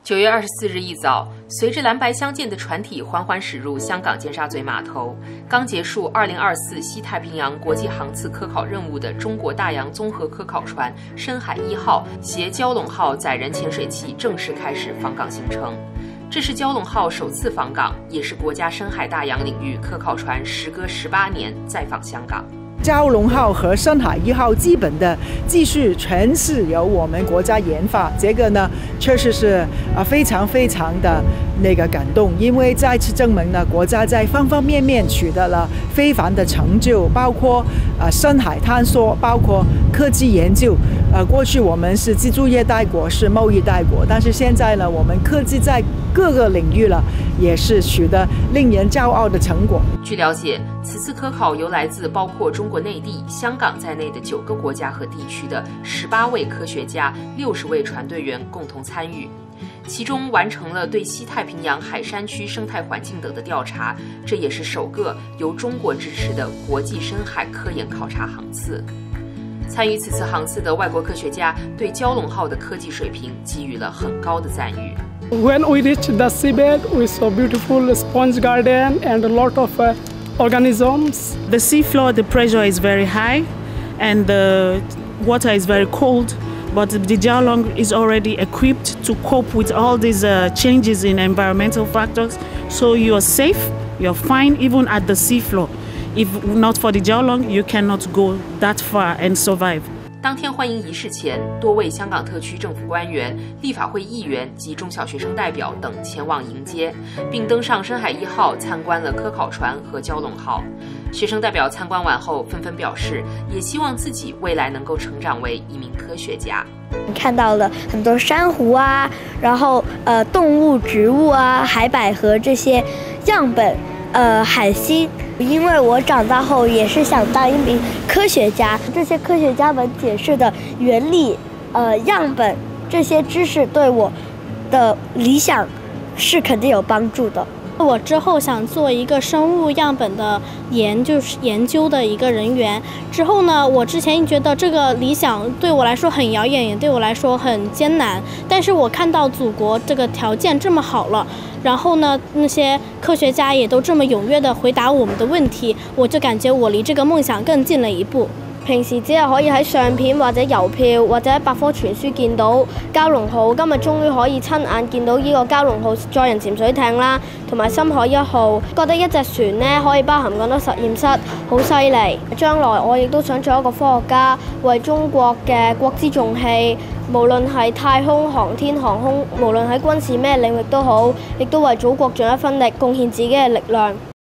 9月24日一早，随着蓝白相间的船体缓缓驶入香港尖沙咀码头，刚结束2024西太平洋国际航次科考任务的中国大洋综合科考船深海1号携蛟龙号载人潜水器正式开始访港行程。这是蛟龙号首次访港，也是国家深海大洋领域科考船时隔18年再访香港。 蛟龙号和深海1号基本的技术全是由我们国家研发，这个呢确实是非常的感动，因为再次证明呢国家在方方面面取得了非凡的成就，包括深海探索，包括科技研究。过去我们是技术业大国，是贸易大国，但是现在呢，我们科技在各个领域了也是取得令人骄傲的成果。 据了解，此次科考由来自包括中国内地、香港在内的9个国家和地区的18位科学家、60位船队员共同参与，其中完成了对西太平洋海山区生态环境等的调查，这也是首个由中国支持的国际深海科研考察航次。参与此次航次的外国科学家对蛟龙号的科技水平给予了很高的赞誉。 When we reached the seabed, we saw beautiful sponge garden and a lot of organisms. The seafloor, the pressure is very high, and the water is very cold. But the Jiaolong is already equipped to cope with all these changes in environmental factors. So you are safe, you are fine even at the seafloor. If not for the Jiaolong, you cannot go that far and survive. 当天欢迎仪式前，多位香港特区政府官员、立法会议员及中小学生代表等前往迎接，并登上深海1号参观了科考船和蛟龙号。学生代表参观完后纷纷表示，也希望自己未来能够成长为一名科学家。 看到了很多珊瑚啊，然后动物、植物啊、海百合这些样本。海星，因为我长大后也是想当一名科学家。这些科学家们解释的原理、样本这些知识对我的理想是肯定有帮助的。 我之后想做一个生物样本的研究的一个人员。之后呢，我之前觉得这个理想对我来说很遥远，也对我来说很艰难。但是我看到祖国这个条件这么好了，然后呢，那些科学家也都这么踊跃地回答我们的问题，我就感觉我离这个梦想更近了一步。 平時只係可以喺相片或者郵票或者百科全書見到蛟龍號，今日終於可以親眼見到呢個蛟龍號載人潛水艇啦，同埋深海1號，覺得一隻船呢可以包含咁多實驗室，好犀利。將來我亦都想做一個科學家，為中國嘅國之重器，無論係太空、航天、航空，無論喺軍事咩領域都好，亦都為祖國盡一分力，貢獻自己嘅力量。